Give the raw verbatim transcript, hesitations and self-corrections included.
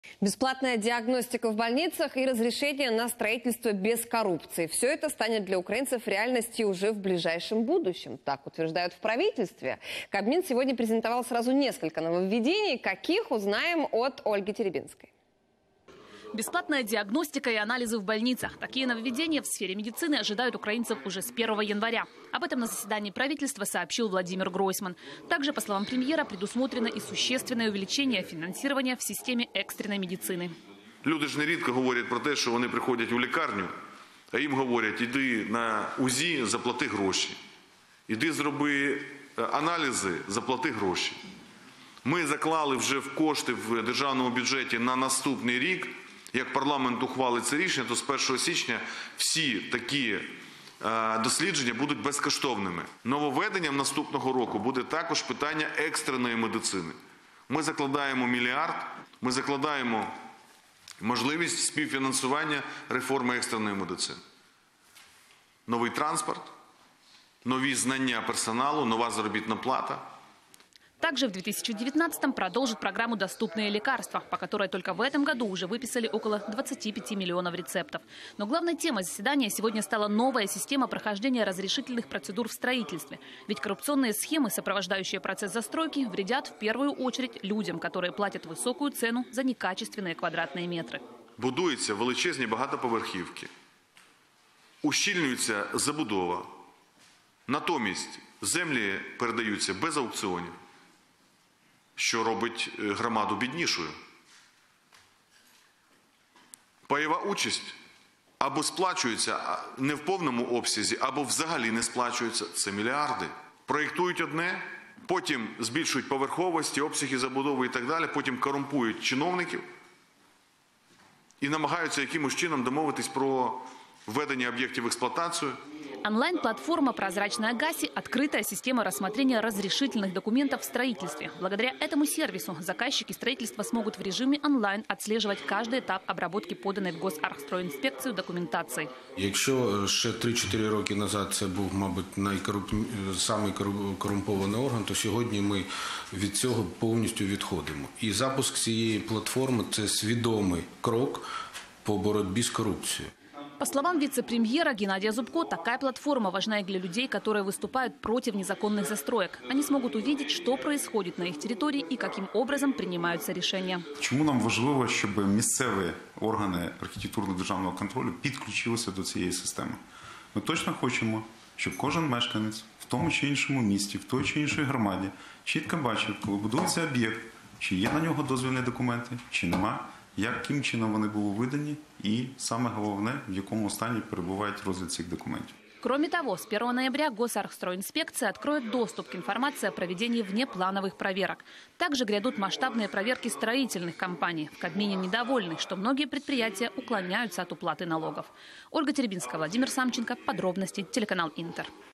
Бесплатная диагностика в больницах и разрешение на строительство без коррупции. Все это станет для украинцев реальностью уже в ближайшем будущем. Так утверждают в правительстве. Кабмин сегодня презентовал сразу несколько нововведений. Каких, узнаем от Ольги Теребинской. Бесплатная диагностика и анализы в больницах. Такие нововведения в сфере медицины ожидают украинцев уже с первого января. Об этом на заседании правительства сообщил Владимир Гройсман. Также, по словам премьера, предусмотрено и существенное увеличение финансирования в системе екстреної медицини. Люди ж нерідко говорять про те, що вони приходять у лікарню, а їм говорять: іди на УЗІ, заплати гроші. Іди зроби аналізи, заплати гроші. Ми заклали вже в кошти в державному бюджеті на наступний рік. Як парламент ухвалить це рішення, то з першого січня всі такі дослідження будуть безкоштовними. Нововведенням наступного року буде також питання екстреної медицини. Ми закладаємо мільярд, ми закладаємо можливість співфінансування реформи екстреної медицини. Новий транспорт, нові знання персоналу, нова заробітна плата. Также в две тысячи девятнадцатом продолжит программу «Доступные лекарства», по которой только в этом году уже выписали около двадцати пяти миллионов рецептов. Но главной темой заседания сегодня стала новая система прохождения разрешительных процедур в строительстве. Ведь коррупционные схемы, сопровождающие процесс застройки, вредят в первую очередь людям, которые платят высокую цену за некачественные квадратные метры. Будуються величезні багатоповерхівки, ущільнюється забудова, натомість землі передаються без аукціонів, що робить громаду біднішою. Пайова участь або сплачується не в повному обсязі, або взагалі не сплачується. Це мільярди. Проєктують одне, потім збільшують поверховості, обсяги забудови і так далі, потім корумпують чиновників і намагаються якимось чином домовитись про введення об'єктів в експлуатацію. Онлайн-платформа «Прозрачная ГАСИ» – открытая система рассмотрения разрешительных документов в строительстве. Благодаря этому сервису заказчики строительства смогут в режиме онлайн отслеживать каждый этап обработки поданной в Госархстройінспекцію документації. Якщо ще три-чотири роки назад це був, мабуть, найкорумп... самий корумпований орган, то сьогодні ми від цього повністю відходимо. І запуск цієї платформи – це свідомий крок по боротьбі з корупцією. По словам вице-премьера Геннадия Зубко, такая платформа важна и для людей, которые выступают против незаконных застроек. Они смогут увидеть, что происходит на их территории и каким образом принимаются решения. Чому нам важливо, щоб місцеві органи архітектурно-державного контролю підключилися до цієї системи? Ми точно хочемо, щоб кожен мешканець в тому чи іншому місті, в той чи іншій громаді чітко бачив, коли будується об'єкт, чи є на нього дозвільні документи, чи нема, яким чином вони були видані і, саме головне, в якому стані перебувають розгляд цих документів. Кроме того, с первого ноября Госархстройинспекция откроет доступ к информации о проведении внеплановых проверок. Также грядут масштабные проверки строительных компаний. В Кабмине недовольны, что многие предприятия уклоняются от уплаты налогов. Ольга Теребинская, Владимир Самченко. Подробности. Телеканал Интер.